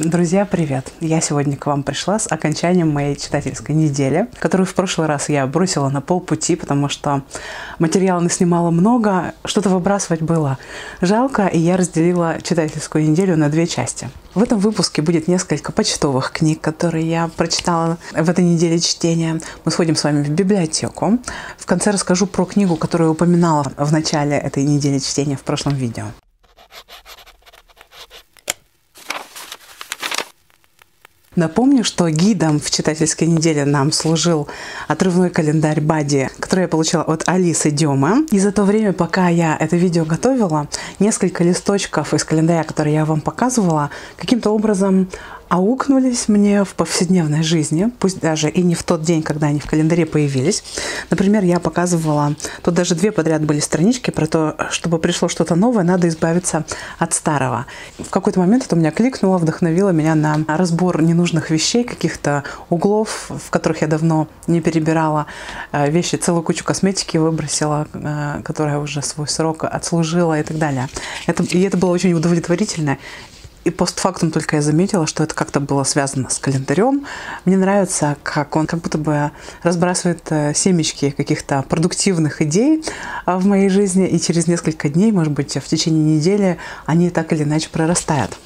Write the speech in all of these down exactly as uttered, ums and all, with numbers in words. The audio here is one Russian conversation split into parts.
Друзья, привет! Я сегодня к вам пришла с окончанием моей читательской недели, которую в прошлый раз я бросила на полпути, потому что материала наснимала много, что-то выбрасывать было жалко, и я разделила читательскую неделю на две части. В этом выпуске будет несколько почтовых книг, которые я прочитала в этой неделе чтения. Мы сходим с вами в библиотеку. В конце расскажу про книгу, которую я упоминала в начале этой недели чтения в прошлом видео. Напомню, что гидом в читательской неделе нам служил отрывной календарь Бади, который я получила от Алисы Демы. И за то время, пока я это видео готовила, несколько листочков из календаря, которые я вам показывала, каким-то образом аукнулись мне в повседневной жизни, пусть даже и не в тот день, когда они в календаре появились. Например, я показывала, тут даже две подряд были странички про то, чтобы пришло что-то новое, надо избавиться от старого. В какой-то момент это у меня кликнуло, вдохновило меня на разбор ненужных вещей, каких-то углов, в которых я давно не перебирала вещи, целую кучу косметики выбросила, которая уже свой срок отслужила и так далее. Это, и это было очень удовлетворительно. И постфактум только я заметила, что это как-то было связано с календарем. Мне нравится, как он как будто бы разбрасывает семечки каких-то продуктивных идей в моей жизни, и через несколько дней, может быть, в течение недели они так или иначе прорастают.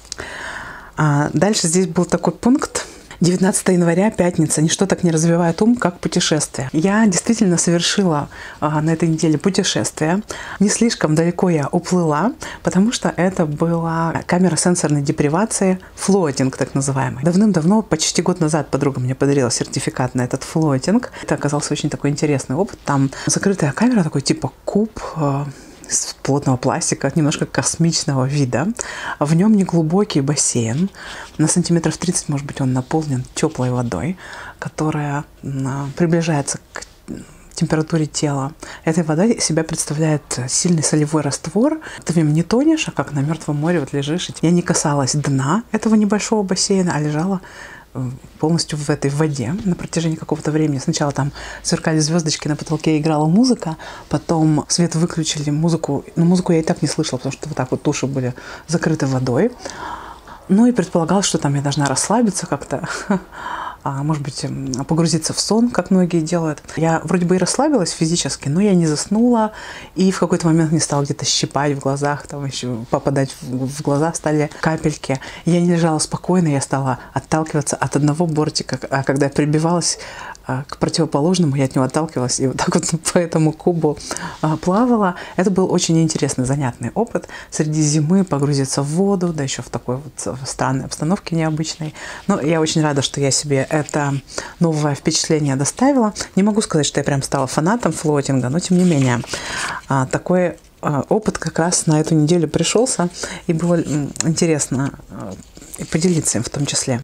Дальше здесь был такой пункт. девятнадцатого января, пятница. Ничто так не развивает ум, как путешествие. Я действительно совершила а, на этой неделе путешествие. Не слишком далеко я уплыла, потому что это была камера сенсорной депривации, флоутинг так называемый. Давным-давно, почти год назад, подруга мне подарила сертификат на этот флоутинг. Это оказался очень такой интересный опыт. Там закрытая камера, такой типа куб, из плотного пластика, немножко космичного вида. В нем неглубокий бассейн. На сантиметров тридцать, может быть, он наполнен теплой водой, которая приближается к температуре тела. Эта вода из себя представляет сильный солевой раствор. Ты в нем не тонешь, а как на Мертвом море вот лежишь. Я не касалась дна этого небольшого бассейна, а лежала полностью в этой воде на протяжении какого-то времени. Сначала там сверкали звездочки, на потолке играла музыка, потом свет выключили, музыку, но музыку я и так не слышала, потому что вот так вот уши были закрыты водой. Ну и предполагалось, что там я должна расслабиться как-то, а может быть, погрузиться в сон, как многие делают. Я вроде бы и расслабилась физически, но я не заснула, и в какой-то момент мне стало где-то щипать в глазах, там еще попадать в глаза стали капельки. Я не лежала спокойно, я стала отталкиваться от одного бортика, а когда я прибивалась к противоположному, я от него отталкивалась и вот так вот по этому кубу плавала. Это был очень интересный, занятный опыт. Среди зимы погрузиться в воду, да еще в такой вот странной обстановке необычной. Но я очень рада, что я себе это новое впечатление доставила. Не могу сказать, что я прям стала фанатом флоутинга, но тем не менее такой опыт как раз на эту неделю пришелся, и было интересно поделиться им в том числе.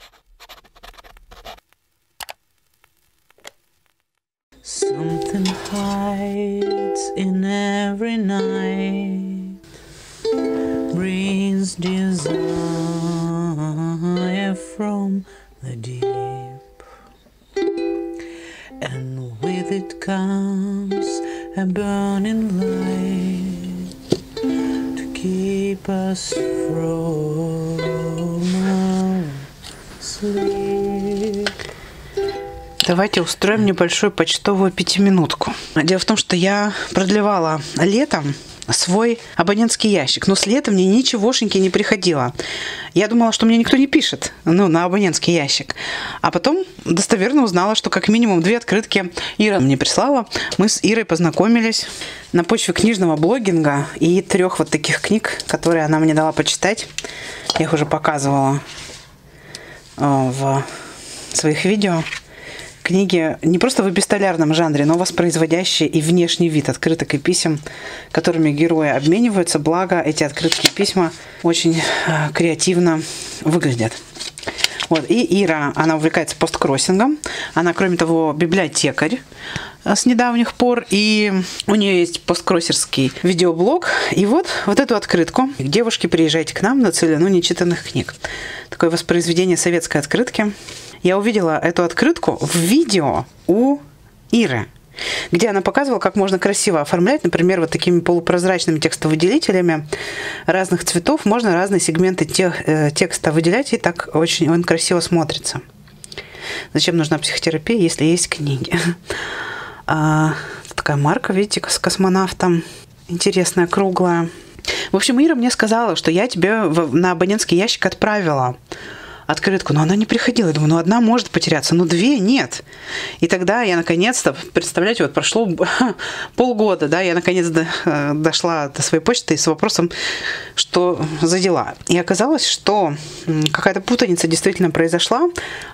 Something hides in every night, brings desire from the deep, and with it comes a burning light to keep us from our sleep. Давайте устроим небольшую почтовую пятиминутку. Дело в том, что я продлевала летом свой абонентский ящик, но с лета мне ничегошеньки не приходило. Я думала, что мне никто не пишет, ну, на абонентский ящик. А потом достоверно узнала, что как минимум две открытки Ира мне прислала. Мы с Ирой познакомились на почве книжного блогинга и трех вот таких книг, которые она мне дала почитать. Я их уже показывала в своих видео. Книги не просто в эпистолярном жанре, но воспроизводящие и внешний вид открыток и писем, которыми герои обмениваются, благо эти открытки и письма очень э, креативно выглядят. Вот. И Ира, она увлекается посткроссингом, она, кроме того, библиотекарь с недавних пор, и у нее есть посткроссерский видеоблог. И вот, вот эту открытку. Девушки, приезжайте к нам на целину нечитанных книг. Такое воспроизведение советской открытки. Я увидела эту открытку в видео у Иры. где она показывала, как можно красиво оформлять, например, вот такими полупрозрачными текстовыделителями разных цветов. Можно разные сегменты тех, э, текста выделять, и так очень он красиво смотрится. Зачем нужна психотерапия, если есть книги? А, такая марка, видите, с космонавтом. Интересная, круглая. В общем, Ира мне сказала, что я тебе в, на абонентский ящик отправила открытку, но она не приходила. Я думаю, ну одна может потеряться, но две нет. И тогда я наконец-то, представляете, вот прошло полгода, да, я наконец до, дошла до своей почты с вопросом, что за дела. И оказалось, что какая-то путаница действительно произошла.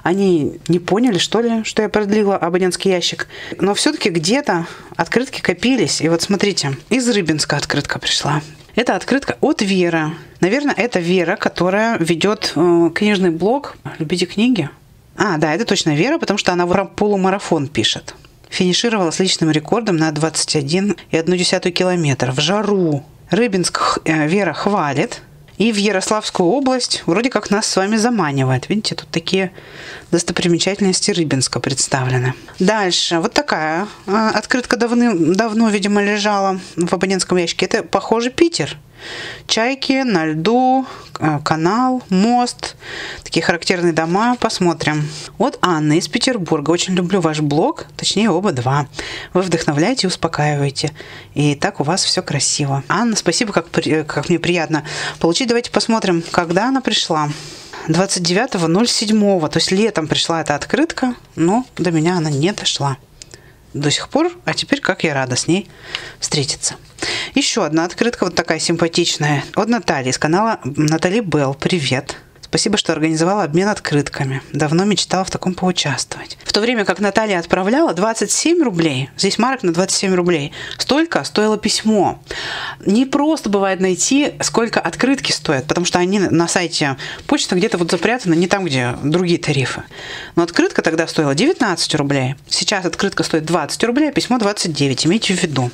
Они не поняли, что ли, что я продлила абонентский ящик. Но все-таки где-то открытки копились. И вот смотрите, из Рыбинска открытка пришла. Это открытка от Веры. Наверное, это Вера, которая ведет э, книжный блог. Любите книги? А, да, это точно Вера, потому что она полумарафон пишет. Финишировала с личным рекордом на двадцать один и одну десятую километра в жару. Рыбинск э, Вера хвалит. И в Ярославскую область вроде как нас с вами заманивает. Видите, тут такие достопримечательности Рыбинска представлены. Дальше. Вот такая э, открытка давным, давно, видимо, лежала в абонентском ящике. Это, похоже, Питер. Чайки на льду, э, канал, мост. Такие характерные дома. Посмотрим. Вот Анна из Петербурга. Очень люблю ваш блог. Точнее, оба два. Вы вдохновляете и успокаиваете. И так у вас все красиво. Анна, спасибо, как, как мне приятно получить. Давайте посмотрим, когда она пришла. двадцать девятого ноль седьмого, то есть летом пришла эта открытка, но до меня она не дошла до сих пор, а теперь как я рада с ней встретиться. Еще одна открытка, вот такая симпатичная, от Натальи из канала Натали Белл. Привет! Спасибо, что организовала обмен открытками. Давно мечтала в таком поучаствовать. В то время как Наталья отправляла двадцать семь рублей, здесь марок на двадцать семь рублей, столько стоило письмо. Не просто бывает найти, сколько открытки стоят, потому что они на сайте почты где-то вот запрятаны, не там, где другие тарифы. Но открытка тогда стоила девятнадцать рублей. Сейчас открытка стоит двадцать рублей, а письмо двадцать девять. Имейте в виду.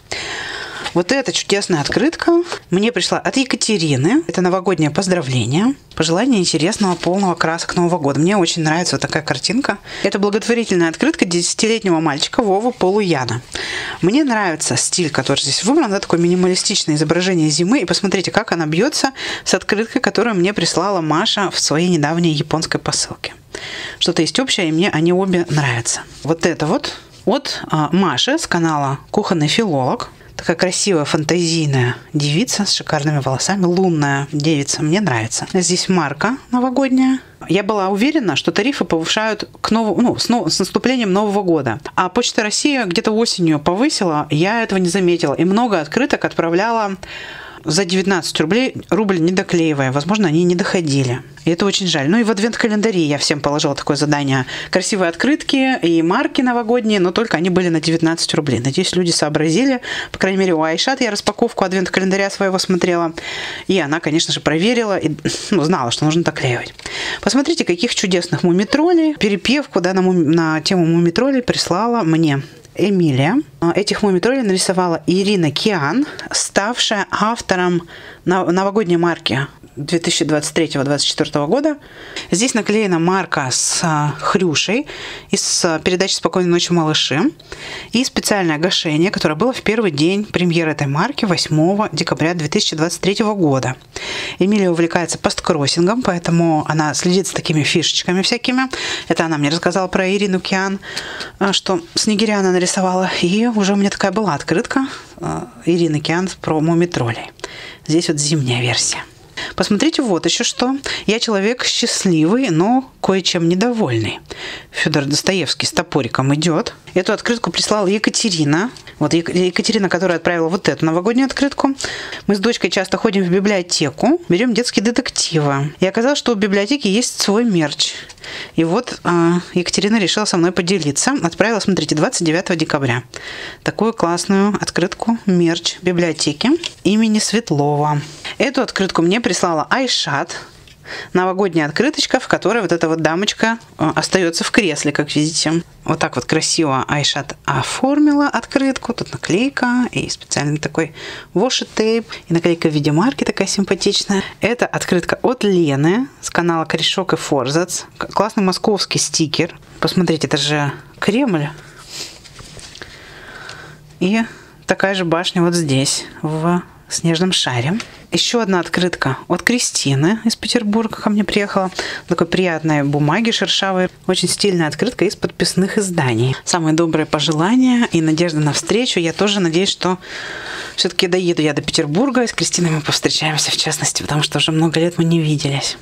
Вот эта чудесная открытка мне пришла от Екатерины. Это новогоднее поздравление. Пожелание интересного, полного красок Нового года. Мне очень нравится вот такая картинка. Это благотворительная открытка десятилетнего мальчика Вовы Полуяна. Мне нравится стиль, который здесь выбран. Это такое минималистичное изображение зимы. И посмотрите, как она бьется с открыткой, которую мне прислала Маша в своей недавней японской посылке. Что-то есть общее, и мне они обе нравятся. Вот это вот от а, Маши с канала «Кухонный филолог». Такая красивая, фантазийная девица с шикарными волосами. Лунная девица. Мне нравится. Здесь марка новогодняя. Я была уверена, что тарифы повышают к новому, ну, с, нов, с наступлением Нового года. А Почта России где-то осенью повысила. Я этого не заметила. И много открыток отправляла за девятнадцать рублей, рубль не доклеивая. Возможно, они не доходили. И это очень жаль. Ну и в адвент-календаре я всем положила такое задание. Красивые открытки и марки новогодние, но только они были на девятнадцать рублей. Надеюсь, люди сообразили. По крайней мере, у Айшат я распаковку адвент-календаря своего смотрела. И она, конечно же, проверила и ну, знала, что нужно доклеивать. Посмотрите, каких чудесных мумитролей. Перепевку да, на, муми... на тему мумитролей прислала мне Эмилия. Этих мумитролей нарисовала Ирина Киан, ставшая автором новогодней марки две тысячи двадцать третьего — две тысячи двадцать четвёртого года. Здесь наклеена марка с Хрюшей из передачи «Спокойной ночи, малыши». И специальное гашение, которое было в первый день премьеры этой марки восьмого декабря две тысячи двадцать третьего года. Эмилия увлекается посткроссингом, поэтому она следит за такими фишечками всякими. Это она мне рассказала про Ирину Киан, что снегиря она нарисовала. И уже у меня такая была открытка Ирины Киан про мумитролей. Здесь вот зимняя версия. Посмотрите, вот еще что. Я человек счастливый, но кое-чем недовольный. Федор Достоевский с топориком идет. Эту открытку прислала Екатерина. Вот Екатерина, которая отправила вот эту новогоднюю открытку. Мы с дочкой часто ходим в библиотеку, берем детские детективы. И оказалось, что у библиотеки есть свой мерч. И вот э, Екатерина решила со мной поделиться. Отправила, смотрите, двадцать девятого декабря. Такую классную открытку, мерч библиотеки имени Светлова. Эту открытку мне прислала Айшат. Новогодняя открыточка, в которой вот эта вот дамочка остается в кресле, как видите. Вот так вот красиво Айшат оформила открытку. Тут наклейка и специальный такой washi-тейп. И наклейка в виде марки такая симпатичная. Это открытка от Лены с канала Корешок и Форзац. Классный московский стикер. Посмотрите, это же Кремль. И такая же башня вот здесь, в снежном шаре. Еще одна открытка от Кристины из Петербурга ко мне приехала. Такой приятной бумаги шершавой. Очень стильная открытка из подписных изданий. Самые добрые пожелания и надежда на встречу. Я тоже надеюсь, что все-таки доеду я до Петербурга. И с Кристиной мы повстречаемся, в частности, потому что уже много лет мы не виделись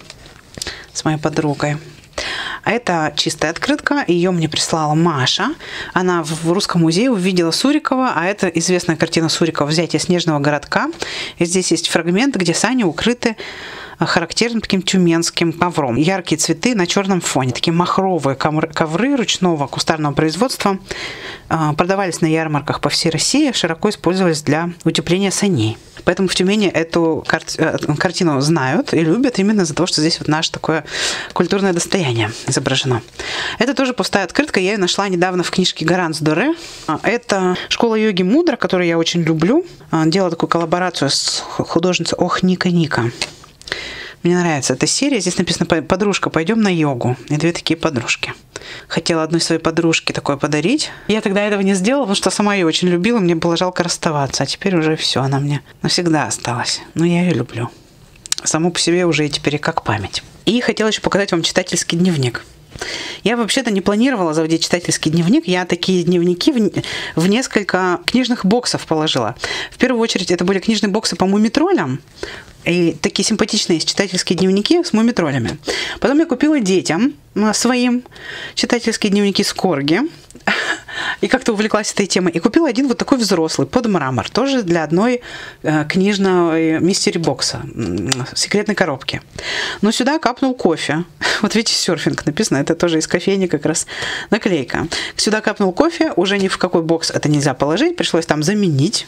с моей подругой. А это чистая открытка, ее мне прислала Маша. Она в Русском музее увидела Сурикова, а это известная картина Сурикова «Взятие снежного городка». И здесь есть фрагмент, где сани укрыты характерным таким тюменским ковром. Яркие цветы на черном фоне. Такие махровые ковры ручного кустарного производства продавались на ярмарках по всей России, широко использовались для утепления саней. Поэтому в Тюмени эту картину знают и любят именно за то, что здесь вот наше такое культурное достояние изображено. Это тоже пустая открытка. Я ее нашла недавно в книжке Гаранс Доре. Это школа йоги Мудра, которую я очень люблю. Делала такую коллаборацию с художницей Ох Ника Ника. Мне нравится эта серия. Здесь написано «Подружка, пойдем на йогу». И две такие подружки. Хотела одной своей подружке такое подарить. Я тогда этого не сделала, потому что сама ее очень любила. Мне было жалко расставаться. А теперь уже все, она мне навсегда осталась. Но я ее люблю. Саму по себе уже и теперь и как память. И хотела еще показать вам читательский дневник. Я вообще-то не планировала заводить читательский дневник. Я такие дневники в, в несколько книжных боксов положила. В первую очередь это были книжные боксы по мумитролям. И такие симпатичные читательские дневники с мумитролями. Потом я купила детям своим читательские дневники с корги. И как-то увлеклась этой темой. И купила один вот такой взрослый, под мрамор. Тоже для одной э, книжной мистери-бокса. Секретной коробки. Но сюда капнул кофе. Вот видите, серфинг написано. Это тоже из кофейни как раз наклейка. Сюда капнул кофе. Уже ни в какой бокс это нельзя положить. Пришлось там заменить.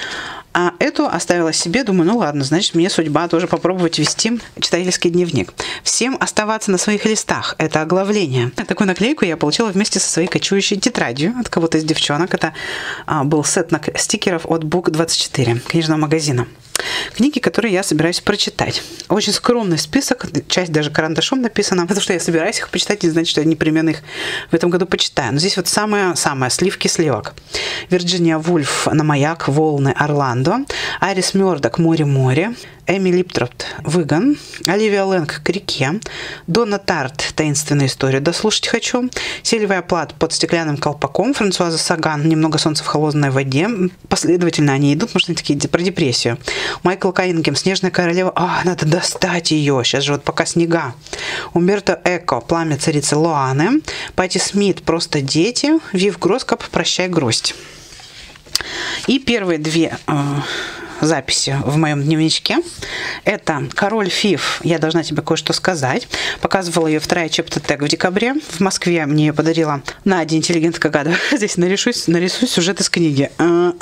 А эту оставила себе, думаю, ну ладно, значит, мне судьба тоже попробовать вести читательский дневник. Всем оставаться на своих листах. Это оглавление. Такую наклейку я получила вместе со своей кочующей тетрадью от кого-то из девчонок. Это а, был сет стикеров от бук двадцать четыре, книжного магазина. Книги, которые я собираюсь прочитать. Очень скромный список, часть даже карандашом написана. Потому что я собираюсь их почитать, не значит, что я непременно их в этом году почитаю. Но здесь вот самое-самое, сливки сливок. Вирджиния Вульф «На маяк», «Волны», «Орландо», Айрис Мёрдок «Море-море», Эми Липтропт «Выгон», Оливия Лэнг «К реке», Донна Тарт «Таинственная история», дослушать хочу, Сильвия Плат «Под стеклянным колпаком», Франсуаза Саган «Немного солнца в холодной воде». Последовательно они идут, потому что они такие про депрессию. Майкл Каннингем «Снежная королева». А, надо достать ее. Сейчас же вот пока снега. Умберто Эко «Пламя царицы Луаны». Патти Смит «Просто дети». Вив Гроскоп «Прощай, грусть». И первые две э, записи в моем дневничке. Это «Король Фиф. Я должна тебе кое-что сказать». Показывала ее вторая Чептотек в декабре. В Москве мне ее подарила Надя, интеллигентка Гада. Здесь нарисуй, нарисуй сюжет из книги.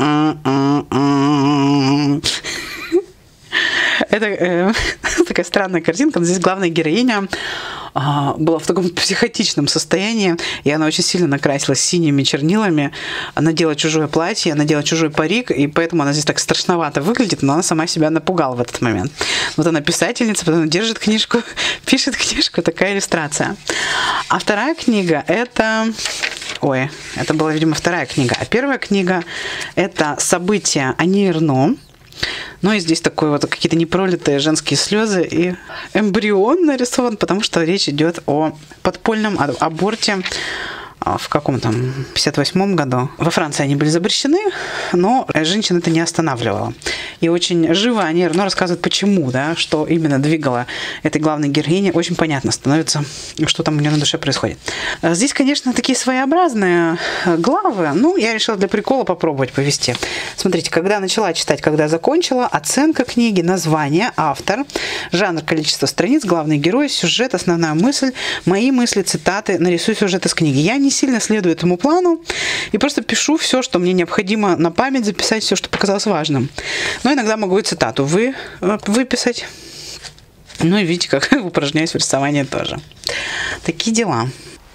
Это э, такая странная картинка. Здесь главная героиня э, была в таком психотичном состоянии, и она очень сильно накрасилась синими чернилами, надела чужое платье, надела чужой парик, и поэтому она здесь так страшновато выглядит, но она сама себя напугала в этот момент. Вот она писательница, потом она держит книжку, пишет книжку, такая иллюстрация. А вторая книга – это... Ой, это была, видимо, вторая книга. А первая книга – это «События Ани Эрно». Ну и здесь такое вот какие-то непролитые женские слезы и эмбрион нарисован, потому что речь идет о подпольном аборте в каком там пятьдесят восьмом году. Во Франции они были запрещены, но женщин это не останавливало. И очень живо они ну, рассказывают, почему, да, что именно двигало этой главной героине. Очень понятно становится, что там у нее на душе происходит. Здесь, конечно, такие своеобразные главы. Ну, я решила для прикола попробовать повести. Смотрите, когда начала читать, когда закончила, оценка книги, название, автор, жанр, количество страниц, главный герой, сюжет, основная мысль, мои мысли, цитаты, нарисуй сюжет из книги. Я не сильно следую этому плану и просто пишу все, что мне необходимо на память записать, все, что показалось важным. Но иногда могу и цитату вы, выписать. Ну и видите, как упражняюсь в рисовании тоже. Такие дела.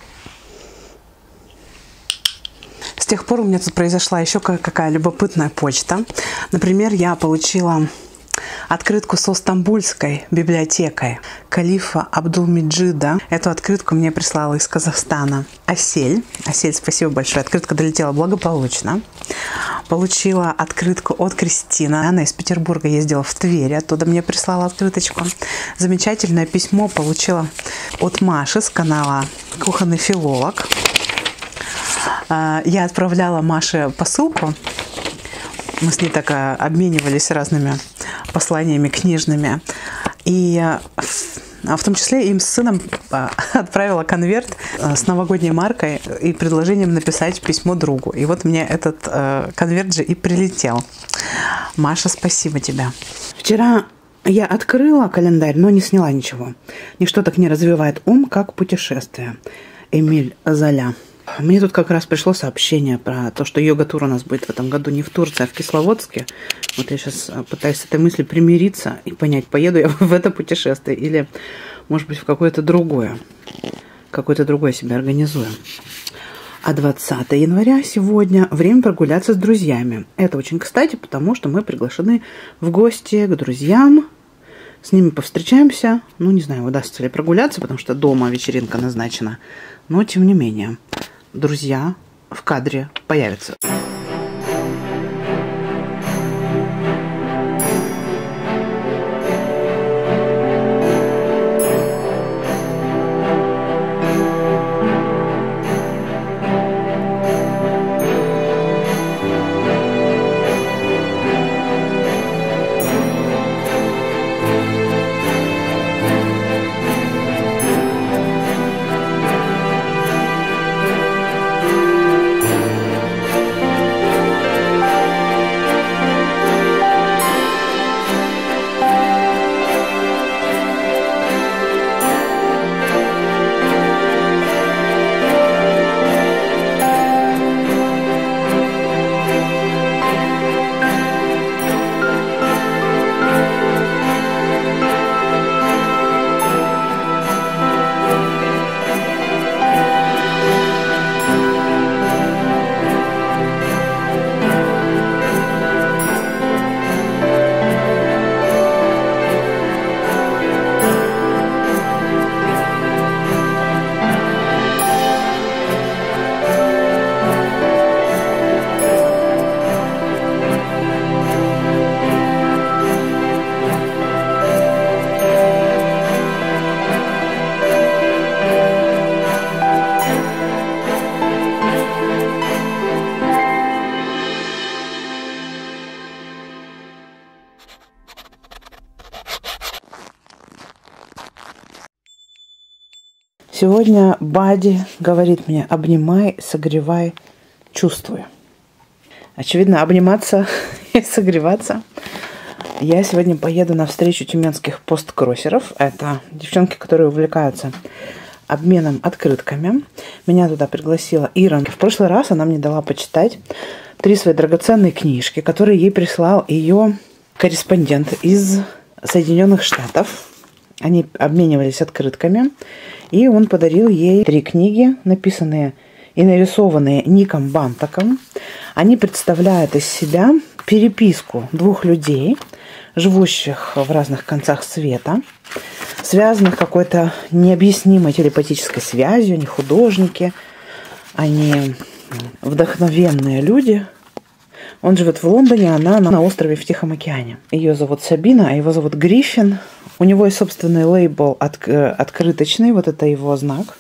С тех пор у меня тут произошла еще какая любопытная почта. Например, я получила открытку со Стамбульской библиотекой калифа Абдулмеджида. Эту открытку мне прислала из Казахстана Асель. Асель, спасибо большое. Открытка долетела благополучно. получила открытку от Кристины. Она из Петербурга ездила в Тверь, оттуда мне прислала открыточку. Замечательное письмо получила от Маши с канала «Кухонный филолог». Я отправляла Маше посылку. Мы с ней так обменивались разными посланиями книжными. И в том числе им с сыном отправила конверт с новогодней маркой и предложением написать письмо другу. И вот мне этот конверт же и прилетел. Маша, спасибо тебе. Вчера я открыла календарь, но не сняла ничего. Ничто так не развивает ум, как путешествие. Эмиль Золя. Мне тут как раз пришло сообщение про то, что йога-тур у нас будет в этом году не в Турции, а в Кисловодске. Вот я сейчас пытаюсь с этой мыслью примириться и понять, поеду я в это путешествие или, может быть, в какое-то другое. Какое-то другое себе организую. А двадцатого января сегодня время прогуляться с друзьями. Это очень кстати, потому что мы приглашены в гости к друзьям. С ними повстречаемся. Ну, не знаю, удастся ли прогуляться, потому что дома вечеринка назначена. Но, тем не менее, друзья в кадре появятся. Сегодня Бади говорит мне: обнимай, согревай, чувствуй. Очевидно, обниматься и согреваться. Я сегодня поеду на встречу тюменских посткроссеров. Это девчонки, которые увлекаются обменом открытками. Меня туда пригласила Ира. В прошлый раз она мне дала почитать три свои драгоценные книжки, которые ей прислал ее корреспондент из Соединенных Штатов. Они обменивались открытками. И он подарил ей три книги, написанные и нарисованные Ником Бантаком. Они представляют из себя переписку двух людей, живущих в разных концах света, связанных какой-то необъяснимой телепатической связью. Они художники, они вдохновенные люди. Он живет в Лондоне, она на острове в Тихом океане. Ее зовут Сабина, а его зовут Гриффин. У него есть собственный лейбл от, открыточный, вот это его знак.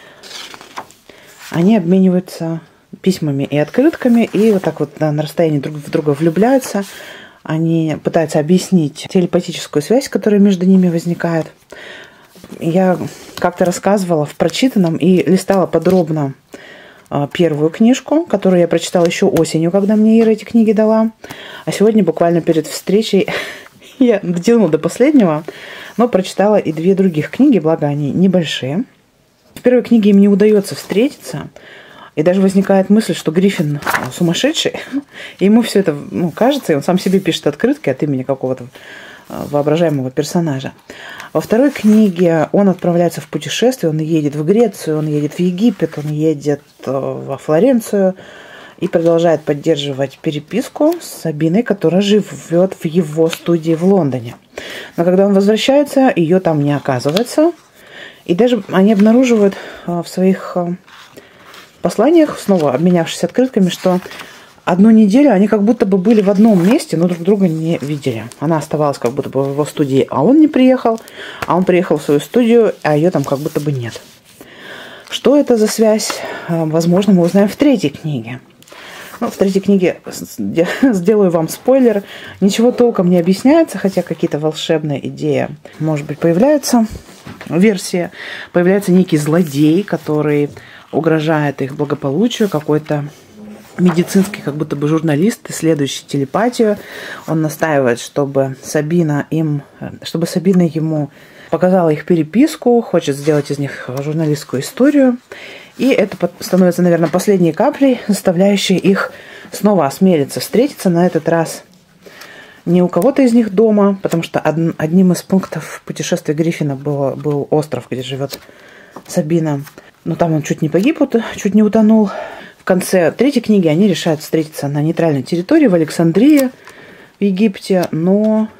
Они обмениваются письмами и открытками, и вот так вот на расстоянии друг в друга влюбляются. Они пытаются объяснить телепатическую связь, которая между ними возникает. Я как-то рассказывала в прочитанном и листала подробно первую книжку, которую я прочитала еще осенью, когда мне Ира эти книги дала. А сегодня буквально перед встречей я дотянула до последнего, но прочитала и две других книги, благо они небольшие. В первой книге им не удается встретиться, и даже возникает мысль, что Гриффин сумасшедший, и ему все это ну, кажется, и он сам себе пишет открытки от имени какого-то воображаемого персонажа. Во второй книге он отправляется в путешествие, он едет в Грецию, он едет в Египет, он едет во Флоренцию и продолжает поддерживать переписку с Сабиной, которая живет в его студии в Лондоне. Но когда он возвращается, ее там не оказывается. И даже они обнаруживают в своих посланиях, снова обменявшись открытками, что одну неделю они как будто бы были в одном месте, но друг друга не видели. Она оставалась как будто бы в его студии, а он не приехал, а он приехал в свою студию, а ее там как будто бы нет. Что это за связь? Возможно, мы узнаем в третьей книге. Ну, в третьей книге сделаю вам спойлер. Ничего толком не объясняется, хотя какие-то волшебные идеи, может быть, появляются. Версия. Появляется некий злодей, который угрожает их благополучию, какой-то медицинский, как будто бы журналист, исследующий телепатию. Он настаивает, чтобы Сабина им, чтобы Сабина ему показала их переписку, хочет сделать из них журналистскую историю. И это становится, наверное, последней каплей, заставляющей их снова осмелиться встретиться, на этот раз не у кого-то из них дома, потому что одним из пунктов путешествия Гриффина был, был остров, где живет Сабина. Но там он чуть не погиб, чуть не утонул. В конце третьей книги они решают встретиться на нейтральной территории в Александрии, в Египте, но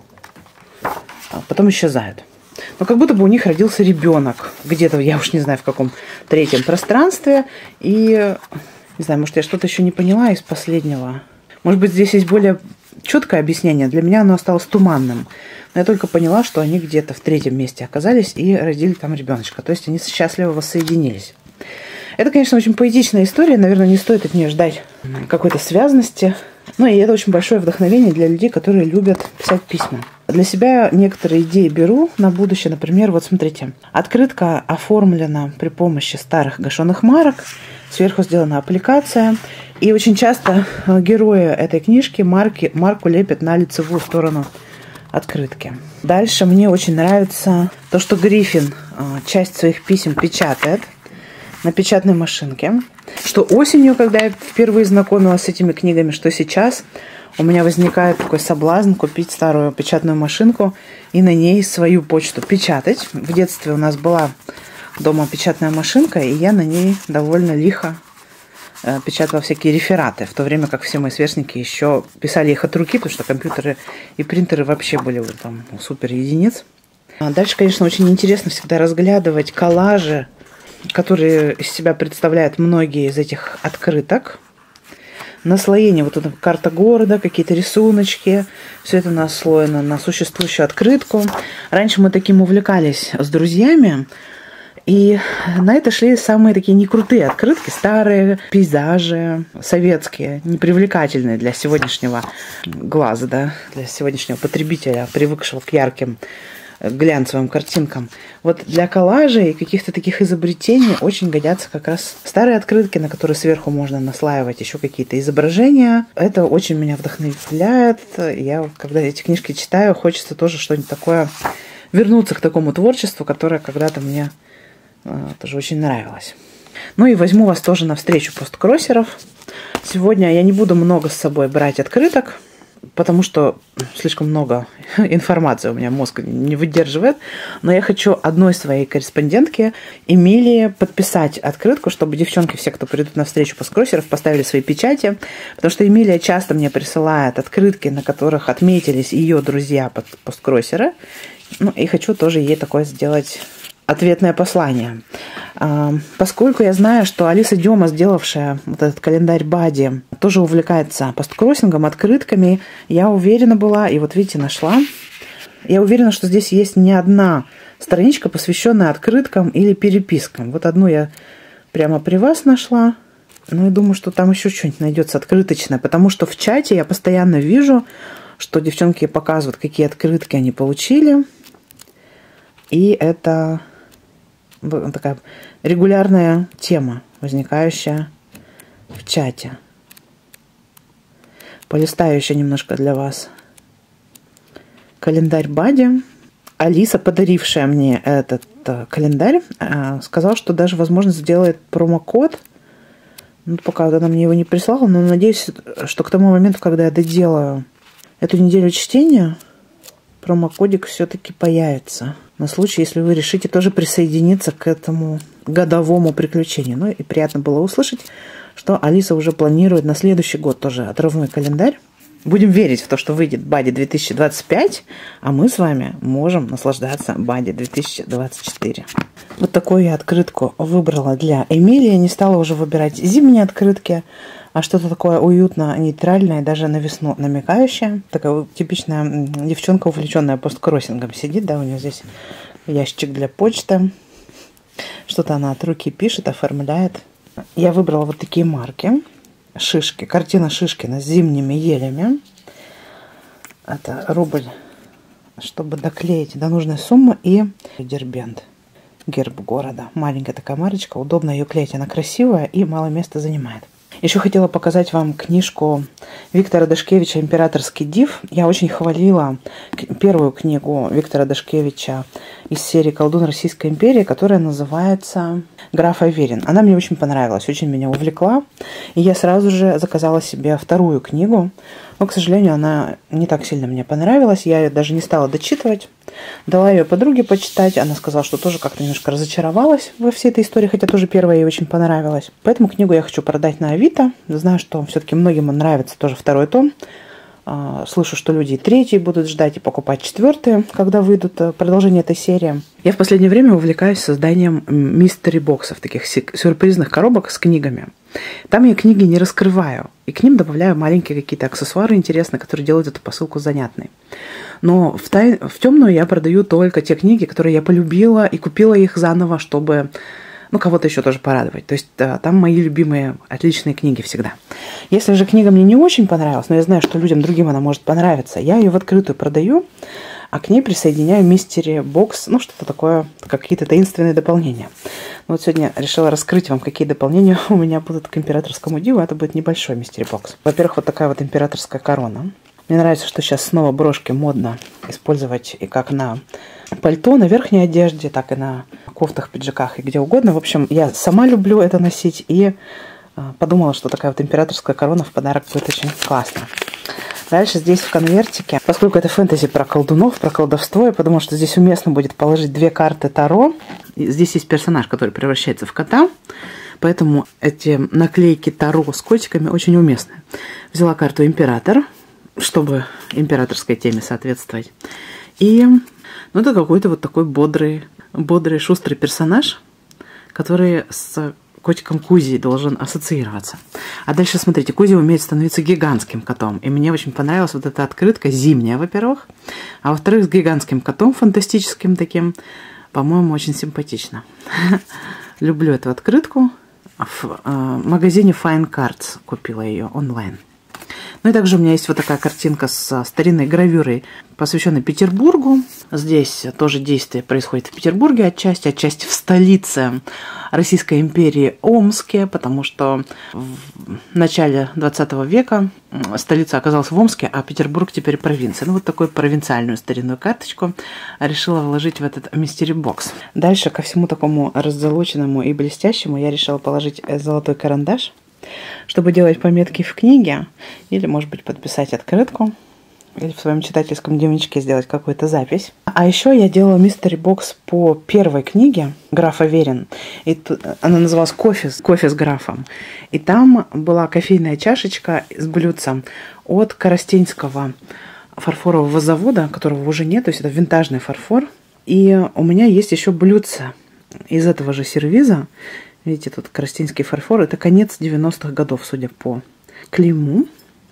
потом исчезают. Но как будто бы у них родился ребенок. Где-то, я уж не знаю, в каком третьем пространстве. И, не знаю, может, я что-то еще не поняла из последнего. Может быть, здесь есть более четкое объяснение. Для меня оно осталось туманным. Но я только поняла, что они где-то в третьем месте оказались и родили там ребеночка. То есть они счастливо воссоединились. Это, конечно, очень поэтичная история. Наверное, не стоит от нее ждать какой-то связанности. Ну и это очень большое вдохновение для людей, которые любят писать письма. Для себя некоторые идеи беру на будущее. Например, вот смотрите. Открытка оформлена при помощи старых гашеных марок. Сверху сделана аппликация. И очень часто герои этой книжки марки, марку лепят на лицевую сторону открытки. Дальше мне очень нравится то, что Гриффин часть своих писем печатает на печатной машинке. Что осенью, когда я впервые знакомилась с этими книгами, что сейчас у меня возникает такой соблазн купить старую печатную машинку и на ней свою почту печатать. В детстве у нас была дома печатная машинка, и я на ней довольно лихо э, печатала всякие рефераты, в то время как все мои сверстники еще писали их от руки, потому что компьютеры и принтеры вообще были там супер единиц. А дальше, конечно, очень интересно всегда разглядывать коллажи, которые из себя представляют многие из этих открыток. Наслоение, вот эта карта города, какие-то рисуночки, все это наслоено на существующую открытку. Раньше мы таким увлекались с друзьями, и на это шли самые такие некрутые открытки, старые пейзажи, советские, непривлекательные для сегодняшнего глаза, да, для сегодняшнего потребителя, привыкшего к ярким глянцевым картинкам. Вот для коллажей и каких-то таких изобретений очень годятся как раз старые открытки, на которые сверху можно наслаивать еще какие-то изображения. Это очень меня вдохновляет. Я, когда эти книжки читаю, хочется тоже что-нибудь такое, вернуться к такому творчеству, которое когда-то мне э, тоже очень нравилось. Ну и возьму вас тоже на встречу посткроссеров. Сегодня я не буду много с собой брать открыток, потому что слишком много информации у меня мозг не выдерживает. Но я хочу одной своей корреспондентке, Эмилии, подписать открытку, чтобы девчонки, все, кто придут на встречу посткроссеров, поставили свои печати. Потому что Эмилия часто мне присылает открытки, на которых отметились ее друзья посткроссеры. Ну, и хочу тоже ей такое сделать ответное послание. Поскольку я знаю, что Алиса Дема, сделавшая вот этот календарь Бади, тоже увлекается посткроссингом, открытками, я уверена была, и вот видите, нашла, я уверена, что здесь есть не одна страничка, посвященная открыткам или перепискам. Вот одну я прямо при вас нашла, ну и думаю, что там еще что-нибудь найдется открыточное, потому что в чате я постоянно вижу, что девчонки показывают, какие открытки они получили, и это такая регулярная тема, возникающая в чате. Полистаю еще немножко для вас. Календарь Бади. Алиса, подарившая мне этот э, календарь, э, сказала, что даже, возможно, сделает промокод. Ну, пока она мне его не прислала, но надеюсь, что к тому моменту, когда я доделаю эту неделю чтения, промокодик все-таки появится. На случай, если вы решите тоже присоединиться к этому годовому приключению. Ну и приятно было услышать, что Алиса уже планирует на следующий год тоже отрывной календарь. Будем верить в то, что выйдет Бади две тысячи двадцать пять, а мы с вами можем наслаждаться Бади две тысячи двадцать четыре. Вот такую я открытку выбрала для Эмилии. Не стала уже выбирать зимние открытки. а что-то такое уютно нейтральное, даже на весну намекающее. Такая типичная девчонка, увлеченная посткроссингом сидит, да, у нее здесь ящик для почты. Что-то она от руки пишет, оформляет. Я выбрала вот такие марки. Шишки. Картина Шишкина с зимними елями. Это рубль, чтобы доклеить до нужной суммы. И Дербент. Герб города. Маленькая такая марочка. Удобно ее клеить. Она красивая и мало места занимает. Еще хотела показать вам книжку Виктора Дашкевича «Императорский див». Я очень хвалила первую книгу Виктора Дашкевича из серии «Колдун Российской империи», которая называется «Граф Аверин». Она мне очень понравилась, очень меня увлекла. И я сразу же заказала себе вторую книгу. Но, к сожалению, она не так сильно мне понравилась. Я ее даже не стала дочитывать. Дала ее подруге почитать. Она сказала, что тоже как-то немножко разочаровалась во всей этой истории, хотя тоже первая ей очень понравилась. Поэтому книгу я хочу продать на Авито. Знаю, что все-таки многим нравится тоже второй том. Слышу, что люди и третий будут ждать и покупать четвертый, когда выйдут продолжение этой серии. Я в последнее время увлекаюсь созданием мистери-боксов, таких сюрпризных коробок с книгами. Там я книги не раскрываю, и к ним добавляю маленькие какие-то аксессуары интересные, которые делают эту посылку занятной. Но в, тай... в темную я продаю только те книги, которые я полюбила и купила их заново, чтобы... ну, кого-то еще тоже порадовать. То есть да, там мои любимые, отличные книги всегда. Если же книга мне не очень понравилась, но я знаю, что людям другим она может понравиться, я ее в открытую продаю, а к ней присоединяю мистери-бокс, ну, что-то такое, какие-то таинственные дополнения. Вот сегодня решила раскрыть вам, какие дополнения у меня будут к императорскому диву. Это будет небольшой мистери-бокс. Во-первых, вот такая вот императорская корона. Мне нравится, что сейчас снова брошки модно использовать и как на пальто, на верхней одежде, так и на кофтах, пиджаках и где угодно. В общем, я сама люблю это носить и подумала, что такая вот императорская корона в подарок будет очень классно. Дальше здесь в конвертике, поскольку это фэнтези про колдунов, про колдовство, я подумала, что здесь уместно будет положить две карты Таро. Здесь есть персонаж, который превращается в кота, поэтому эти наклейки Таро с котиками очень уместны. Взяла карту Император, чтобы императорской теме соответствовать. И ну, это какой-то вот такой бодрый, бодрый, шустрый персонаж, который с котиком Кузи должен ассоциироваться. А дальше, смотрите, Кузи умеет становиться гигантским котом. И мне очень понравилась вот эта открытка, зимняя, во-первых. А во-вторых, с гигантским котом, фантастическим таким, по-моему, очень симпатично. Люблю эту открытку. В магазине Fine Cards купила ее онлайн. Ну и также у меня есть вот такая картинка с старинной гравюрой, посвященной Петербургу. Здесь тоже действие происходит в Петербурге отчасти, отчасти в столице Российской империи Омске, потому что в начале двадцатого века столица оказалась в Омске, а Петербург теперь провинция. Ну вот такую провинциальную старинную карточку решила вложить в этот мистери-бокс. Дальше ко всему такому раззолоченному и блестящему я решила положить золотой карандаш, чтобы делать пометки в книге, или, может быть, подписать открытку, или в своем читательском дневничке сделать какую-то запись. А еще я делала мистери-бокс по первой книге «Граф Аверин». И тут, она называлась «Кофе, «Кофе с графом». И там была кофейная чашечка с блюдцем от Коростенского фарфорового завода, которого уже нет, то есть это винтажный фарфор. И у меня есть еще блюдце из этого же сервиза. Видите, тут коростенский фарфор. Это конец девяностых годов, судя по клейму.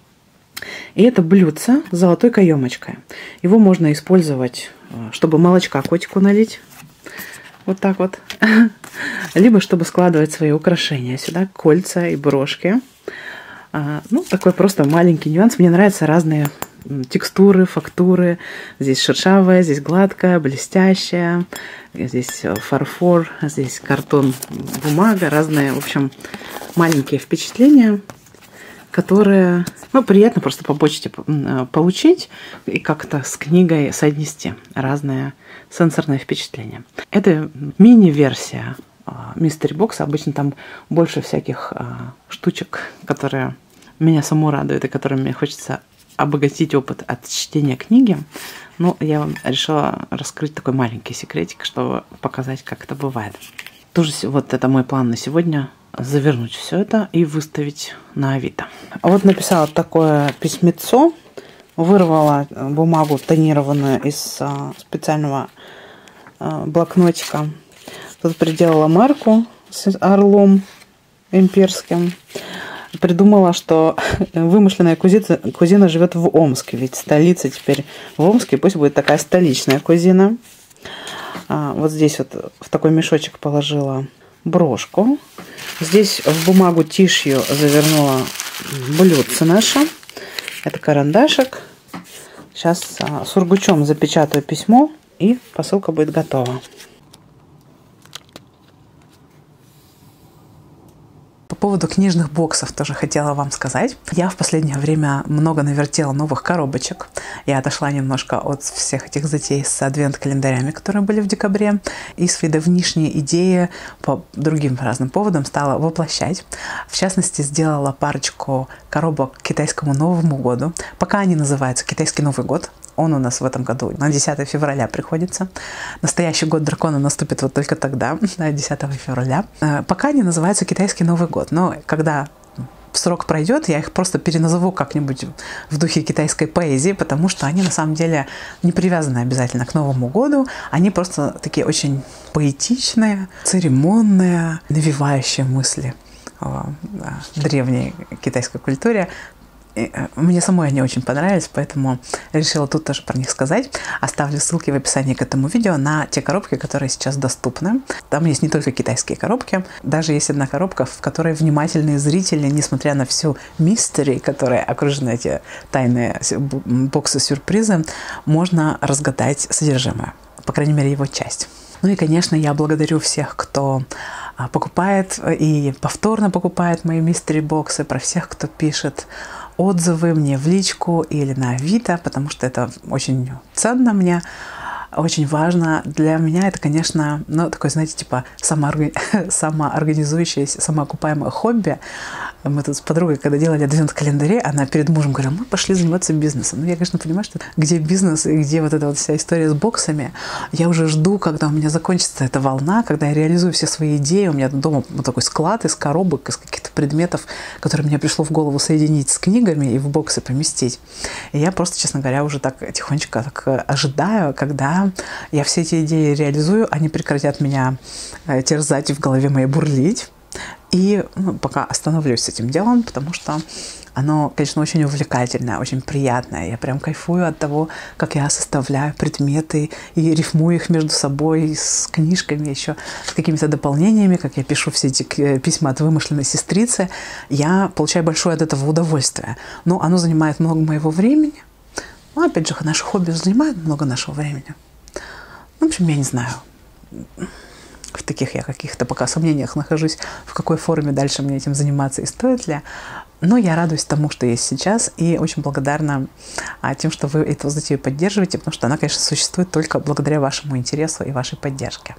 И это блюдце с золотой каемочкой. Его можно использовать, чтобы молочка котику налить. Вот так вот. Либо чтобы складывать свои украшения сюда. Кольца и брошки. Ну, такой просто маленький нюанс. Мне нравятся разные текстуры, фактуры. Здесь шершавая, здесь гладкая, блестящая. Здесь фарфор, здесь картон, бумага. Разные, в общем, маленькие впечатления, которые, ну, приятно просто по почте получить и как-то с книгой соотнести разные сенсорные впечатления. Это мини-версия мистери-бокса. Обычно там больше всяких штучек, которые меня саму радуют и которыми мне хочется обогатить опыт от чтения книги. Но я вам решила раскрыть такой маленький секретик, чтобы показать, как это бывает. Тоже вот это мой план на сегодня. Завернуть все это и выставить на Авито. А вот написала такое письмецо. Вырвала бумагу тонированную из специального блокнотика. Тут приделала марку с орлом имперским. придумала, что вымышленная кузина, кузина живет в Омске, ведь столица теперь в Омске, пусть будет такая столичная кузина. А, вот здесь вот в такой мешочек положила брошку. Здесь в бумагу тишью завернула блюдце наше. Это карандашик. Сейчас а, сургучом запечатаю письмо, и посылка будет готова. По поводу книжных боксов тоже хотела вам сказать. Я в последнее время много навертела новых коробочек. Я отошла немножко от всех этих затей с адвент-календарями, которые были в декабре, и свои давнишние идеи по другим разным поводам стала воплощать. В частности, сделала парочку коробок к китайскому Новому году. Пока они называются «Китайский Новый год». Он у нас в этом году на десятое февраля приходится. Настоящий год дракона наступит вот только тогда, десятого февраля. Пока они называются «Китайский Новый год». Но когда срок пройдет, я их просто переназову как-нибудь в духе китайской поэзии, потому что они на самом деле не привязаны обязательно к Новому году. Они просто такие очень поэтичные, церемонные, навевающие мысли о древней китайской культуре. Мне самой они очень понравились, поэтому решила тут тоже про них сказать. Оставлю ссылки в описании к этому видео на те коробки, которые сейчас доступны. Там есть не только китайские коробки, даже есть одна коробка, в которой внимательные зрители, несмотря на всю мистери, которая окружена эти тайные боксы-сюрпризы, можно разгадать содержимое, по крайней мере его часть. Ну и, конечно, я благодарю всех, кто покупает и повторно покупает мои мистери-боксы, про всех, кто пишет отзывы мне в личку или на Авито, потому что это очень ценно мне, очень важно. Для меня это, конечно, ну, такое, знаете, типа самоорга... самоорганизующееся, самоокупаемое хобби. Мы тут с подругой, когда делали адвент-календари, она перед мужем говорила: мы пошли заниматься бизнесом. Ну, я, конечно, понимаю, что где бизнес и где вот эта вот вся история с боксами. Я уже жду, когда у меня закончится эта волна, когда я реализую все свои идеи. У меня дома вот такой склад из коробок, из каких-то предметов, которые мне пришло в голову соединить с книгами и в боксы поместить. И я просто, честно говоря, уже так тихонечко так ожидаю, когда я все эти идеи реализую, они прекратят меня терзать и в голове моей бурлить. И ну, пока остановлюсь с этим делом, потому что оно, конечно, очень увлекательное, очень приятное. Я прям кайфую от того, как я составляю предметы и рифмую их между собой с книжками, еще с какими-то дополнениями, как я пишу все эти письма от вымышленной сестрицы. Я получаю большое от этого удовольствие. Но оно занимает много моего времени. Ну, опять же, наши хобби занимают много нашего времени. В общем, я не знаю. В таких я каких-то пока сомнениях нахожусь, в какой форме дальше мне этим заниматься и стоит ли. Но я радуюсь тому, что есть сейчас, и очень благодарна а, тем, что вы эту затею поддерживаете, потому что она, конечно, существует только благодаря вашему интересу и вашей поддержке.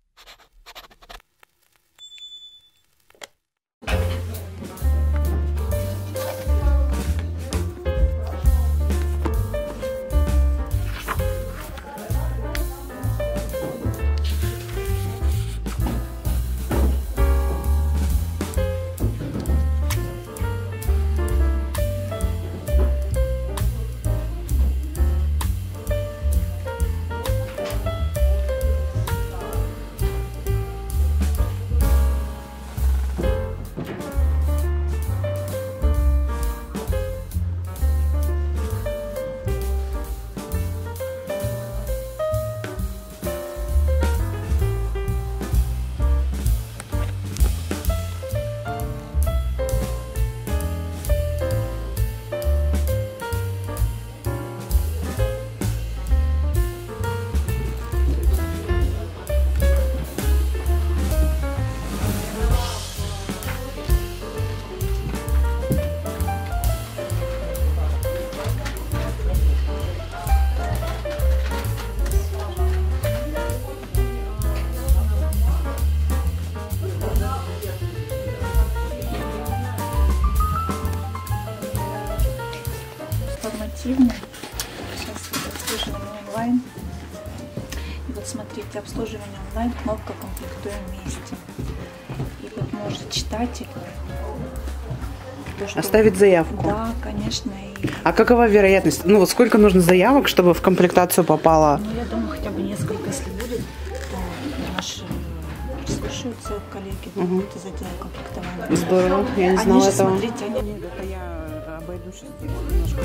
Сейчас обслуживание онлайн. И вот смотрите, обслуживание онлайн, кнопка «Комплектуем вместе». И вот может читатель то, что... оставить заявку. Да, конечно. И... А какова вероятность? Ну вот сколько нужно заявок, чтобы в комплектацию попало? Ну, я думаю, хотя бы несколько, если будет, то наш запрашиваются коллеги Угу. из отдела комплектования. Здорово, я не Они знала же, этого. смотрите, они... Нет, это я обойду сейчас немножко.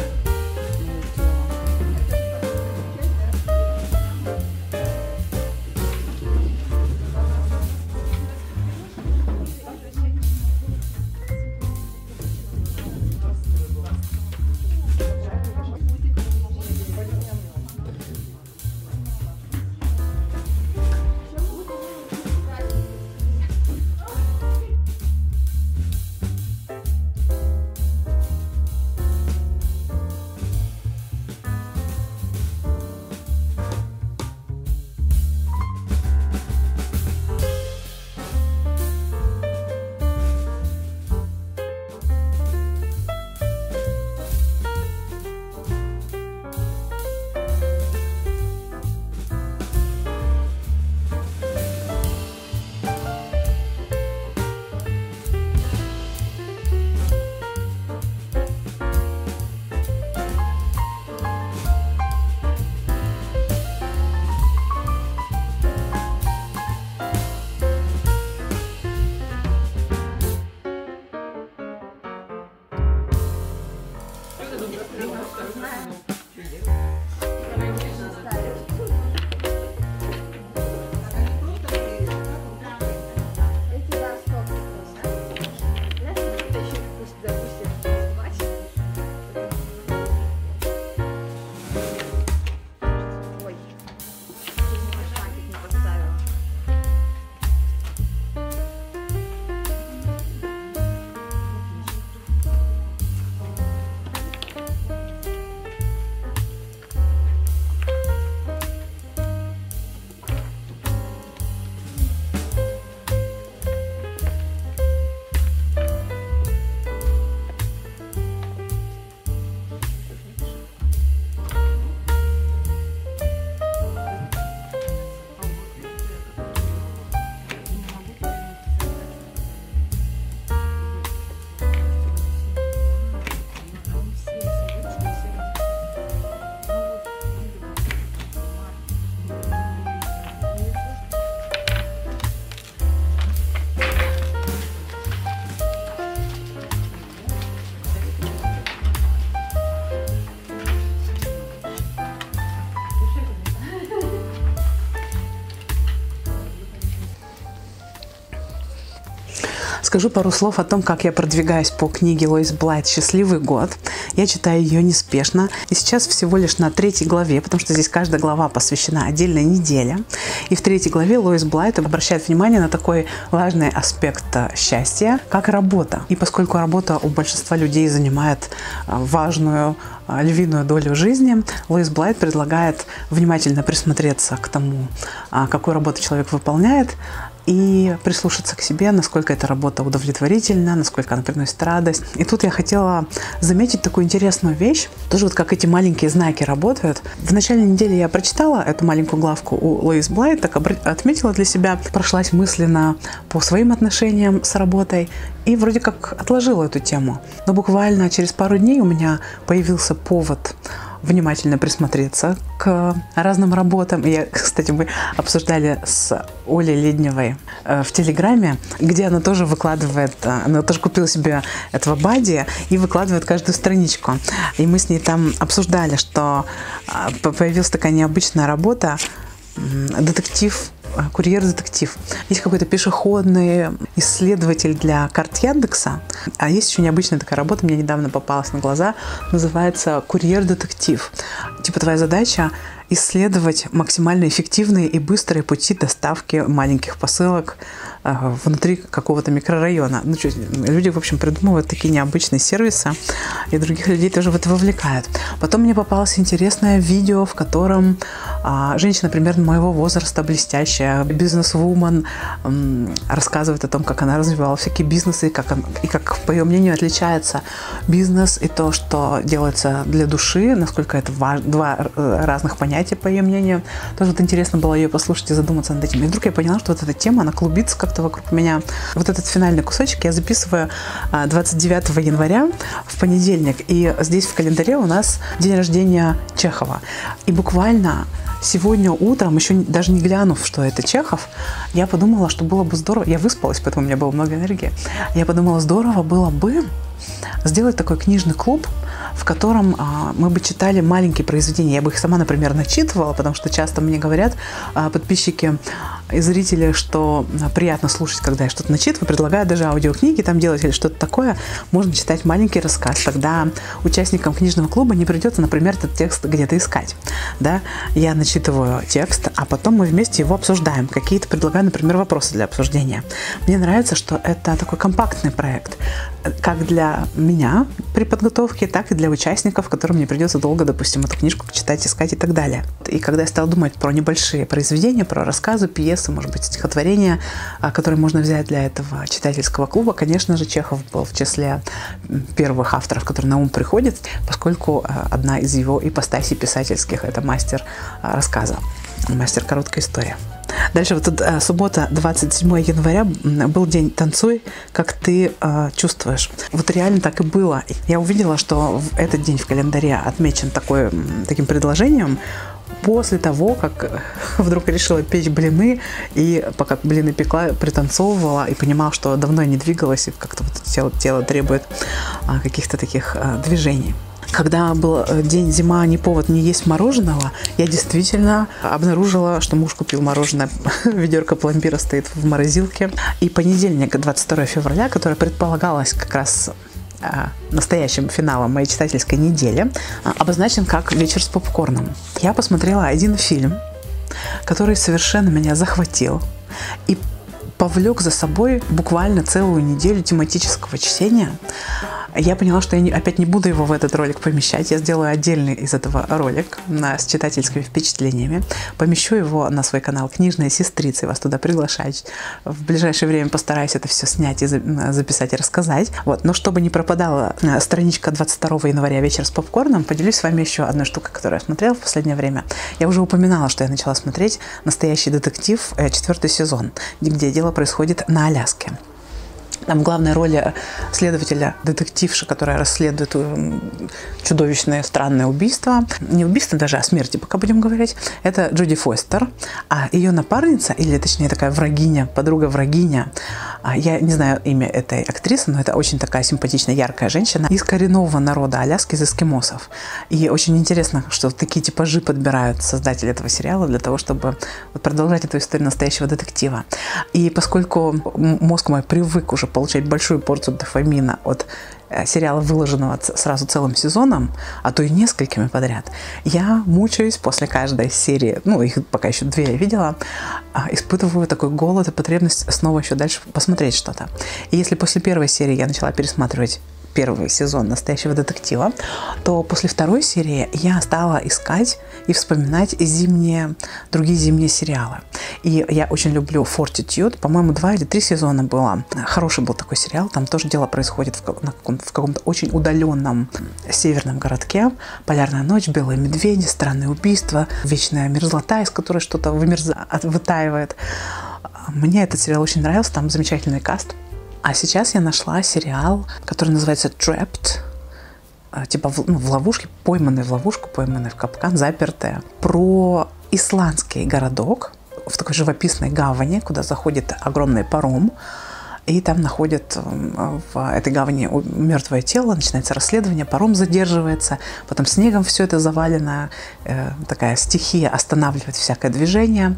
Скажу пару слов о том, как я продвигаюсь по книге Лоис Блайт «Счастливый год». Я читаю ее неспешно. И сейчас всего лишь на третьей главе, потому что здесь каждая глава посвящена отдельной неделе. И в третьей главе Лоис Блайт обращает внимание на такой важный аспект счастья, как работа. И поскольку работа у большинства людей занимает важную львиную долю жизни, Лоис Блайт предлагает внимательно присмотреться к тому, какую работу человек выполняет, и прислушаться к себе, насколько эта работа удовлетворительна, насколько она приносит радость. И тут я хотела заметить такую интересную вещь, тоже вот как эти маленькие знаки работают. В начале недели я прочитала эту маленькую главку у Лоис Блайт, так отметила для себя, прошлась мысленно по своим отношениям с работой и вроде как отложила эту тему. Но буквально через пару дней у меня появился повод внимательно присмотреться к разным работам. Я, кстати, мы обсуждали с Олей Ледневой в Телеграме, где она тоже выкладывает, она тоже купила себе этого бади и выкладывает каждую страничку. И мы с ней там обсуждали, что появилась такая необычная работа, детектив, курьер-детектив. Есть какой-то пешеходный исследователь для карт Яндекса, а есть еще необычная такая работа, мне недавно попалась на глаза, называется курьер-детектив. Типа твоя задача исследовать максимально эффективные и быстрые пути доставки маленьких посылок э, внутри какого-то микрорайона. Ну, что, люди, в общем, придумывают такие необычные сервисы, и других людей тоже в это вовлекают. Потом мне попалось интересное видео, в котором э, женщина примерно моего возраста, блестящая, бизнес-вумен, э, рассказывает о том, как она развивала всякие бизнесы, и как, он, и как, по ее мнению, отличается бизнес и то, что делается для души, насколько это важ... два разных понятия, по ее мнению. Тоже вот интересно было ее послушать и задуматься над этим. И вдруг я поняла, что вот эта тема, она клубится как-то вокруг меня. Вот этот финальный кусочек я записываю двадцать девятого января в понедельник. И здесь в календаре у нас день рождения Чехова. И буквально сегодня утром, еще даже не глянув, что это Чехов, я подумала, что было бы здорово, я выспалась, поэтому у меня было много энергии, я подумала, здорово было бы сделать такой книжный клуб, в котором а, мы бы читали маленькие произведения. Я бы их сама, например, начитывала, потому что часто мне говорят а, подписчики и зрители, что а, приятно слушать, когда я что-то начитываю, предлагаю даже аудиокниги там делать или что-то такое. Можно читать маленький рассказ, тогда участникам книжного клуба не придется, например, этот текст где-то искать. Да? Я начитываю текст, а потом мы вместе его обсуждаем. Какие-то предлагаю, например, вопросы для обсуждения. Мне нравится, что это такой компактный проект, как для меня при подготовке, так и для участников, которым не придется долго, допустим, эту книжку читать, искать и так далее. И когда я стала думать про небольшие произведения, про рассказы, пьесы, может быть, стихотворения, которые можно взять для этого читательского клуба, конечно же, Чехов был в числе первых авторов, которые на ум приходят, поскольку одна из его ипостасей писательских – это мастер рассказа, мастер короткой истории. Дальше вот тут а, суббота, двадцать седьмое января, был день «Танцуй, как ты а, чувствуешь». Вот реально так и было. Я увидела, что в этот день в календаре отмечен такой, таким предложением после того, как вдруг решила печь блины, и пока блины пекла, пританцовывала и понимала, что давно я не двигалась, и как-то вот тело, тело требует а, каких-то таких а, движений. Когда был день «Зима, не повод не есть мороженого», я действительно обнаружила, что муж купил мороженое, ведерко пломбира стоит в морозилке. И понедельник, двадцать второе февраля, которое предполагалось как раз настоящим финалом моей читательской недели, обозначен как «Вечер с попкорном». Я посмотрела один фильм, который совершенно меня захватил и повлек за собой буквально целую неделю тематического чтения. Я поняла, что я не, опять не буду его в этот ролик помещать. Я сделаю отдельный из этого ролик на, с читательскими впечатлениями. Помещу его на свой канал «Книжная сестрица». Вас туда приглашаю. В ближайшее время постараюсь это все снять и записать и рассказать. Вот. Но чтобы не пропадала страничка двадцать второго января «Вечер с попкорном», поделюсь с вами еще одной штукой, которую я смотрела в последнее время. Я уже упоминала, что я начала смотреть «Настоящий детектив», четвертый сезон, где дело происходит на Аляске. Там в главной роли следователя-детективши, которая расследует чудовищные странные убийства. Не убийства даже, а смерти, пока будем говорить. Это Джоди Фостер. А ее напарница, или точнее такая врагиня, подруга-врагиня, я не знаю имя этой актрисы, но это очень такая симпатичная, яркая женщина из коренного народа Аляски, из эскимосов. И очень интересно, что такие типажи подбирают создатели этого сериала для того, чтобы продолжать эту историю настоящего детектива. И поскольку мозг мой привык уже получать большую порцию дофамина от сериала, выложенного сразу целым сезоном, а то и несколькими подряд, я мучаюсь после каждой серии, ну, их пока еще две я видела, испытываю такой голод и потребность снова еще дальше посмотреть что-то. И если после первой серии я начала пересматривать первый сезон «Настоящего детектива», то после второй серии я стала искать и вспоминать зимние, другие зимние сериалы. И я очень люблю «Fortitude». По-моему, два или три сезона было. Хороший был такой сериал. Там тоже дело происходит в, каком- в каком-то очень удаленном северном городке. Полярная ночь, белые медведи, странные убийства, вечная мерзлота, из которой что-то вымерза... вытаивает. Мне этот сериал очень нравился. Там замечательный каст. А сейчас я нашла сериал, который называется «Trapped», типа в, ну, в ловушке, пойманные в ловушку, пойманные в капкан, запертые, про исландский городок в такой живописной гавани, куда заходит огромный паром, и там находят в этой гавани мертвое тело, начинается расследование, паром задерживается, потом снегом все это завалено, э, такая стихия останавливает всякое движение,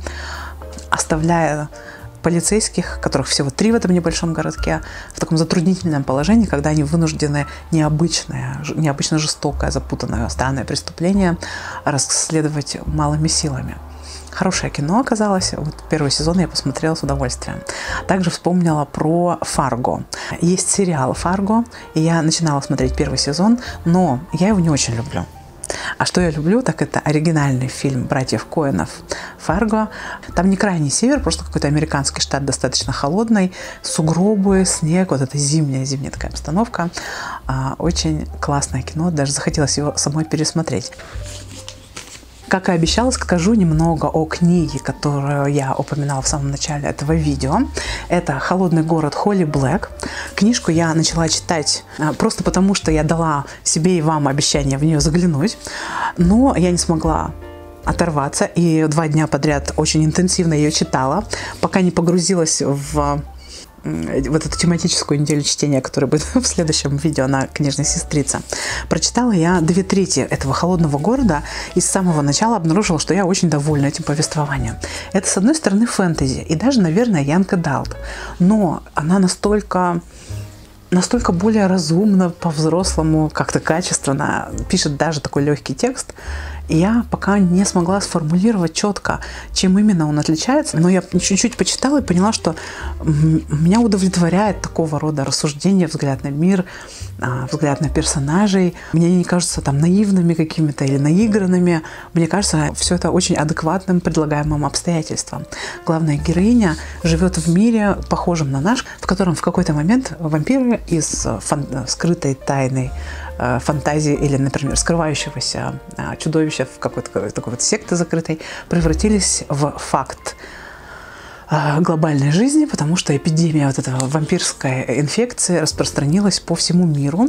оставляя полицейских, которых всего три в этом небольшом городке, в таком затруднительном положении, когда они вынуждены необычное, необычно жестокое, запутанное, странное преступление расследовать малыми силами. Хорошее кино оказалось. Вот первый сезон я посмотрела с удовольствием. Также вспомнила про «Фарго». Есть сериал «Фарго», и я начинала смотреть первый сезон, но я его не очень люблю. А что я люблю, так это оригинальный фильм братьев Коэнов «Фарго». Там не крайний север, просто какой-то американский штат, достаточно холодный, сугробы, снег, вот эта зимняя, зимняя такая обстановка. Очень классное кино, даже захотелось его самой пересмотреть. Как и обещала, скажу немного о книге, которую я упоминала в самом начале этого видео. Это «Холодный город» Холли Блэк. Книжку я начала читать просто потому, что я дала себе и вам обещание в нее заглянуть, но я не смогла оторваться, и два дня подряд очень интенсивно ее читала, пока не погрузилась в вот эту тематическую неделю чтения, которая будет в следующем видео на «Книжной сестрице». Прочитала я две трети этого «Холодного города» и с самого начала обнаружила, что я очень довольна этим повествованием. Это, с одной стороны, фэнтези и даже, наверное, янг адалт, но она настолько... настолько более разумно, по-взрослому, как-то качественно пишет даже такой легкий текст. И я пока не смогла сформулировать четко, чем именно он отличается, но я чуть-чуть почитала и поняла, что меня удовлетворяет такого рода рассуждения, взгляд на мир, взгляд на персонажей. Мне не кажутся там наивными какими-то или наигранными. Мне кажется, все это очень адекватным предлагаемым обстоятельствам. Главная героиня живет в мире, похожем на наш, в котором в какой-то момент вампиры из фан- скрытой тайной фантазии или, например, скрывающегося чудовища в какой-то такой вот секты закрытой превратились в факт глобальной жизни, потому что эпидемия вот этого вампирской инфекции распространилась по всему миру.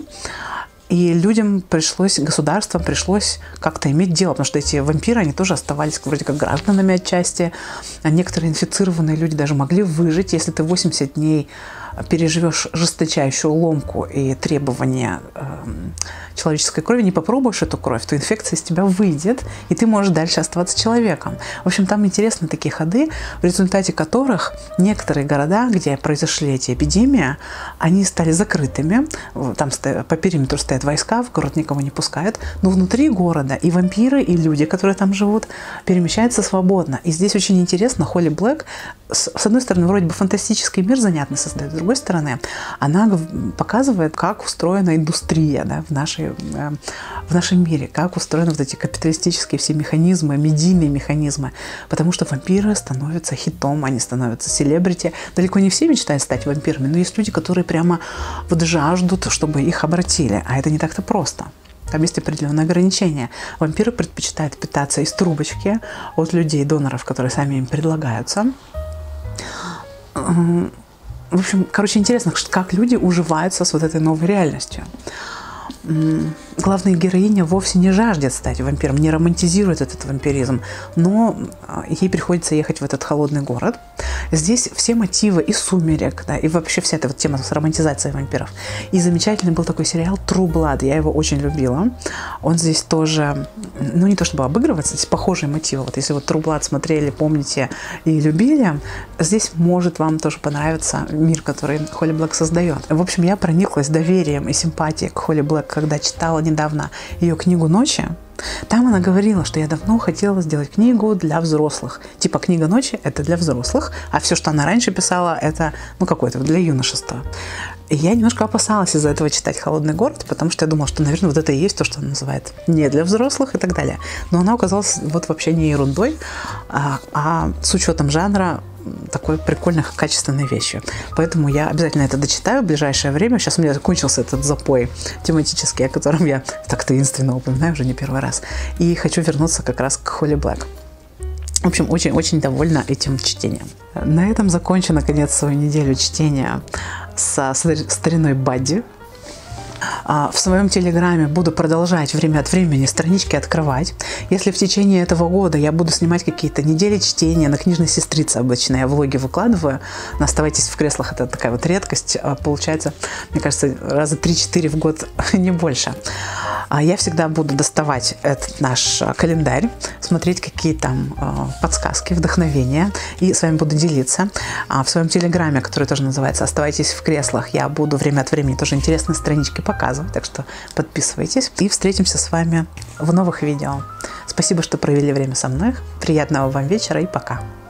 И людям пришлось, государствам пришлось как-то иметь дело, потому что эти вампиры, они тоже оставались вроде как гражданами отчасти. А некоторые инфицированные люди даже могли выжить, если ты восемьдесят дней переживешь жесточайшую ломку и требования э, человеческой крови, не попробуешь эту кровь, то инфекция из тебя выйдет, и ты можешь дальше оставаться человеком. В общем, там интересны такие ходы, в результате которых некоторые города, где произошли эти эпидемии, они стали закрытыми, там по периметру стоят войска, в город никого не пускают, но внутри города и вампиры, и люди, которые там живут, перемещаются свободно. И здесь очень интересно, Холли Блэк, с, с одной стороны, вроде бы фантастический мир занятно создает, с другой стороны, она показывает, как устроена индустрия, да, в, нашей, в нашем мире, как устроены вот эти капиталистические все механизмы, медийные механизмы, потому что вампиры становятся хитом, они становятся селебрити. Далеко не все мечтают стать вампирами, но есть люди, которые прямо вот жаждут, чтобы их обратили, а это не так-то просто. Там есть определенные ограничения. Вампиры предпочитают питаться из трубочки от людей-доноров, которые сами им предлагаются. В общем, короче, интересно, как люди уживаются с вот этой новой реальностью. Главная героиня вовсе не жаждет стать вампиром, не романтизирует этот вампиризм, но ей приходится ехать в этот холодный город. Здесь все мотивы и «Сумерек», да, и вообще вся эта вот тема с романтизацией вампиров. И замечательный был такой сериал True Blood, я его очень любила. Он здесь тоже, ну не то чтобы обыгрывается, здесь похожие мотивы. Вот если вот True Blood смотрели, помните и любили, здесь может вам тоже понравиться мир, который Холли Блэк создает. В общем, я прониклась доверием и симпатией к Холли Блэк, когда читала недавно ее книгу «Ночи». Там она говорила, что я давно хотела сделать книгу для взрослых. Типа книга «Ночи» — это для взрослых, а все, что она раньше писала, это, ну, какое-то для юношества. И я немножко опасалась из-за этого читать «Холодный город», потому что я думала, что, наверное, вот это и есть то, что она называет не для взрослых и так далее. Но она оказалась вот вообще не ерундой, а, а с учетом жанра такой прикольной, качественной вещью. Поэтому я обязательно это дочитаю в ближайшее время. Сейчас у меня закончился этот запой тематический, о котором я так таинственно упоминаю уже не первый раз. И хочу вернуться как раз к Холли Блэк. В общем, очень-очень довольна этим чтением. На этом закончу, наконец, свою неделю чтения со стариной Бадди. В своем телеграме буду продолжать время от времени странички открывать. Если в течение этого года я буду снимать какие-то недели чтения, на «Книжной сестрице» обычно я влоги выкладываю, но оставайтесь в креслах, это такая вот редкость, получается, мне кажется, раза три-четыре в год, не больше. Я всегда буду доставать этот наш календарь, смотреть, какие там подсказки, вдохновения, и с вами буду делиться. В своем телеграме, который тоже называется «Оставайтесь в креслах», я буду время от времени тоже интересные странички показывать, так что подписывайтесь. И встретимся с вами в новых видео. Спасибо, что провели время со мной. Приятного вам вечера и пока.